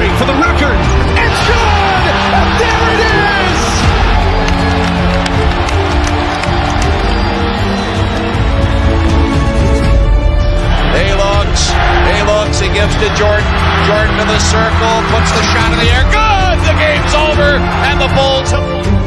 century for the record. It's good! And there it is! He looks, he gives to Jordan. Jordan to the circle, puts the shot in the air. Good! The game's over, and the Bulls